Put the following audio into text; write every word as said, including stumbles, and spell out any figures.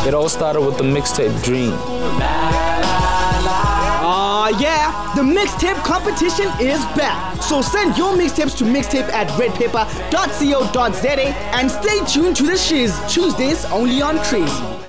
It all started with the mixtape Dream. Aw, uh, yeah, the mixtape competition is back. So send your mixtapes to mixtape at red paper dot co dot za and stay tuned to the shiz, Tuesdays only on Crazy.